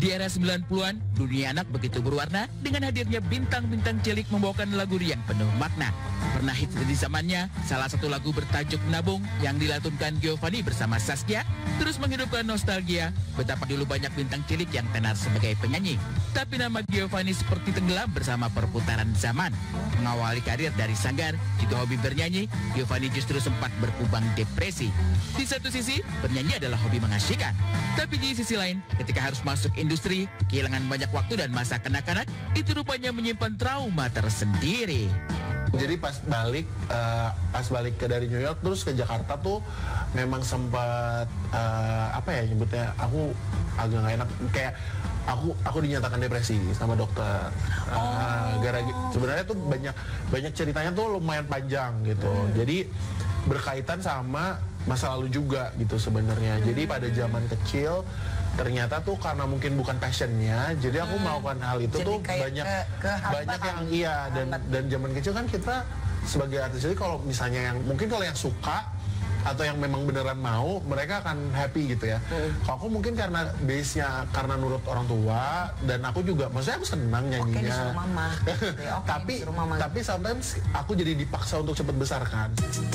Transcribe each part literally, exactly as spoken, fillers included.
Di era sembilan puluhan, dunia anak begitu berwarna dengan hadirnya bintang-bintang cilik membawakan lagu yang penuh makna. Pernah hits di zamannya, salah satu lagu bertajuk Menabung yang dilantunkan Giovanni bersama Saskia terus menghidupkan nostalgia betapa dulu banyak bintang cilik yang tenar sebagai penyanyi. Tapi nama Giovanni seperti tenggelam bersama perputaran zaman. Mengawali karir dari sanggar, juga hobi bernyanyi, Giovanni justru sempat berkubang depresi. Di satu sisi, bernyanyi adalah hobi mengasyikkan. Tapi di sisi lain, ketika harus masuk industri, kehilangan banyak waktu dan masa kanak-kanak, itu rupanya menyimpan trauma tersendiri. Jadi pas balik, uh, pas balik ke dari New York terus ke Jakarta tuh memang sempat uh, apa ya nyebutnya, aku agak nggak enak, kayak aku aku dinyatakan depresi sama dokter. Uh, oh. gara sebenarnya tuh banyak banyak ceritanya tuh lumayan panjang gitu. Hmm. Jadi berkaitan sama masa lalu juga gitu sebenarnya. Hmm. Jadi pada zaman kecil ternyata tuh karena mungkin bukan passionnya, jadi aku hmm. melakukan hal itu jadi tuh banyak ke, ke banyak yang iya dan dan zaman kecil kan kita sebagai artis, jadi kalau misalnya yang mungkin kalau yang suka atau yang memang beneran mau, mereka akan happy gitu ya. Hmm. Kalau aku mungkin karena base-nya karena nurut orang tua, dan aku juga maksudnya aku senang nyanyinya. Oke, disuruh mama. Okay, tapi mama. tapi sometimes aku jadi dipaksa untuk cepat besar kan.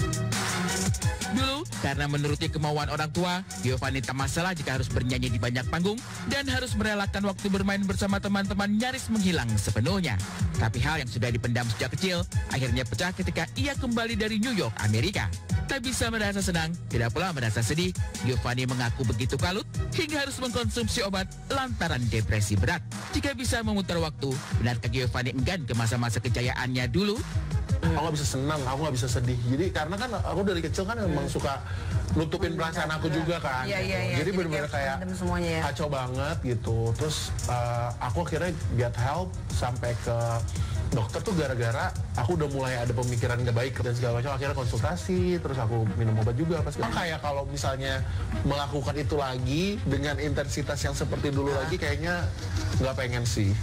Dulu, karena menuruti kemauan orang tua, Giovanni tak masalah jika harus bernyanyi di banyak panggung dan harus merelakan waktu bermain bersama teman-teman nyaris menghilang sepenuhnya. Tapi hal yang sudah dipendam sejak kecil, akhirnya pecah ketika ia kembali dari New York, Amerika. Tak bisa merasa senang, tidak pula merasa sedih, Giovanni mengaku begitu kalut hingga harus mengkonsumsi obat lantaran depresi berat. Jika bisa memutar waktu, benarkah Giovanni enggan ke masa-masa kejayaannya dulu? Aku gak bisa senang, aku gak bisa sedih. Jadi karena kan aku dari kecil kan memang suka nutupin perasaan aku juga kan. Iya, iya, iya. Jadi benar-benar kayak ya. kacau banget gitu. Terus uh, aku akhirnya get help sampai ke dokter tuh gara-gara aku udah mulai ada pemikiran gak baik dan segala macam. Akhirnya konsultasi, terus aku minum obat juga. Pas kayak kalau misalnya melakukan itu lagi dengan intensitas yang seperti dulu nah. lagi, kayaknya gak pengen sih.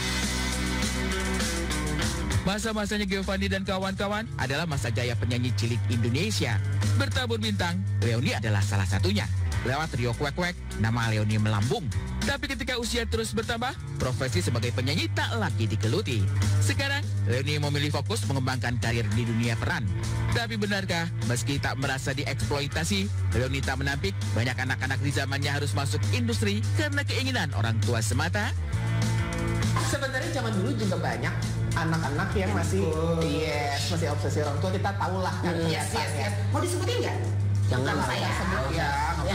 Masa-masanya Giovanni dan kawan-kawan adalah masa jaya penyanyi cilik Indonesia. Bertabur bintang, Leony adalah salah satunya. Lewat trio Kwek-Kwek, nama Leony melambung. Tapi ketika usia terus bertambah, profesi sebagai penyanyi tak lagi digeluti. Sekarang, Leony memilih fokus mengembangkan karir di dunia peran. Tapi benarkah, meski tak merasa dieksploitasi, Leony tak menampik banyak anak-anak di zamannya harus masuk industri karena keinginan orang tua semata? Sebenarnya zaman dulu juga banyak anak-anak yang masih yes, masih obsesi orang tua, kita tahu lah kan. Hmm. Yes, yes, yes. Mau disebutin nggak? Jangan saya sebut ya.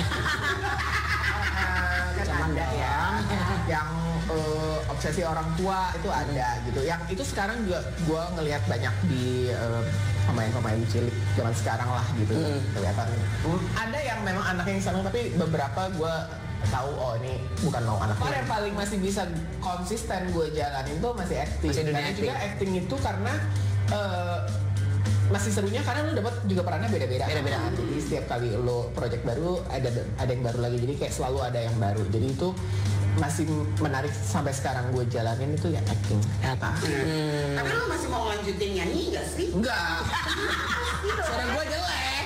Kan ada yang yang uh, obsesi orang tua itu ada gitu. Yang itu sekarang juga gue ngelihat banyak di uh, pemain-pemain cilik zaman sekarang lah gitu. Hmm. Kelihatan. Hmm. Ada yang memang anak yang senang, tapi beberapa gue tahu oh ini bukan mau anak. Yang paling masih bisa konsisten gue jalanin tuh masih acting. Masih dan juga acting itu karena uh, masih serunya karena lu dapat juga perannya beda-beda. Beda-beda. Jadi setiap kali lo project baru ada ada yang baru lagi. Jadi kayak selalu ada yang baru. Jadi itu masih menarik sampai sekarang gue jalanin itu ya acting. Apa? Hmm. Tapi lu masih mau lanjutin nyanyi nggak sih? Enggak. Suara gue jelek.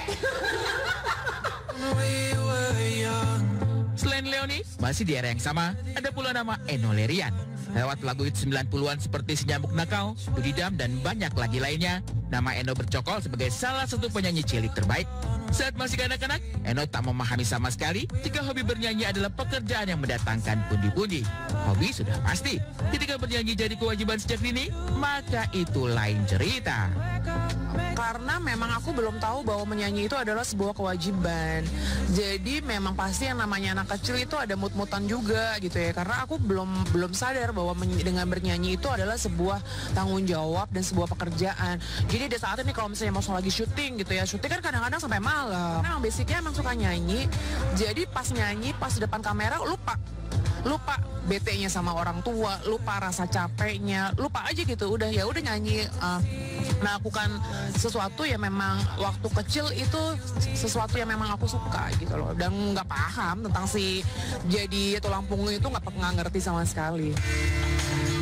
Selain Leony, masih di era yang sama, ada pula nama Enno Lerian. Lewat lagu hit sembilan puluhan seperti Si Nyamuk Nakal, Budidam, dan banyak lagi lainnya, nama Enno bercokol sebagai salah satu penyanyi cilik terbaik. Saat masih kanak-kanak, Enno tak memahami sama sekali jika hobi bernyanyi adalah pekerjaan yang mendatangkan pundi-pundi. Hobi sudah pasti. Ketika bernyanyi jadi kewajiban sejak dini, maka itu lain cerita. Karena memang aku belum tahu bahwa menyanyi itu adalah sebuah kewajiban. Jadi memang pasti yang namanya anak kecil itu ada mut-mutan juga gitu ya. Karena aku belum belum sadar bahwa dengan bernyanyi itu adalah sebuah tanggung jawab dan sebuah pekerjaan. Jadi di saat ini kalau misalnya mau lagi syuting gitu ya, syuting kan kadang-kadang sampai malam. Memang basicnya emang suka nyanyi. Jadi pas nyanyi, pas di depan kamera lupa. Lupa bete-nya sama orang tua, lupa rasa capeknya, lupa aja gitu. Udah ya udah nyanyi, uh, melakukan sesuatu yang memang waktu kecil itu sesuatu yang memang aku suka gitu loh. Dan nggak paham tentang si jadi tulang punggung itu, nggak nggak ngerti sama sekali.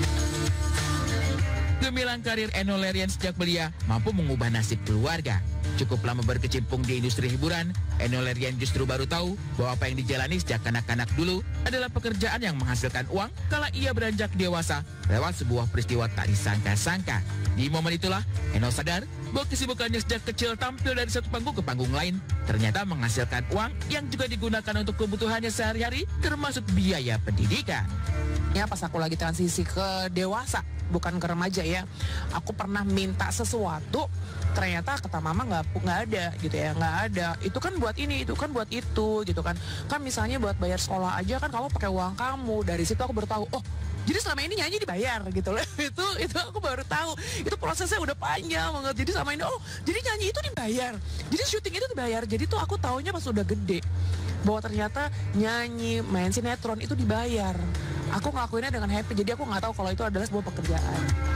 Gemilang karir Enno Lerian sejak belia mampu mengubah nasib keluarga. Cukup lama berkecimpung di industri hiburan, Enno Lerian justru baru tahu bahwa apa yang dijalani sejak kanak-kanak dulu adalah pekerjaan yang menghasilkan uang kala ia beranjak dewasa lewat sebuah peristiwa tak disangka-sangka. Di momen itulah, Enno sadar bahwa kesibukannya sejak kecil tampil dari satu panggung ke panggung lain ternyata menghasilkan uang yang juga digunakan untuk kebutuhannya sehari-hari, termasuk biaya pendidikan. Ya pas aku lagi transisi ke dewasa, bukan ke remaja ya, aku pernah minta sesuatu, ternyata kata mama nggak nggak ada gitu ya, nggak ada. Itu kan buat ini, itu kan buat itu gitu kan. Kan misalnya buat bayar sekolah aja kan kamu pakai uang kamu. Dari situ aku baru tahu, oh jadi selama ini nyanyi dibayar gitu loh. itu itu aku baru tahu. Itu prosesnya udah panjang banget. Jadi sama ini, oh jadi nyanyi itu dibayar. Jadi syuting itu dibayar. Jadi tuh aku taunya pas udah gede bahwa ternyata nyanyi, main sinetron itu dibayar. Aku ngelakuinnya dengan happy. Jadi aku nggak tahu kalau itu adalah sebuah pekerjaan.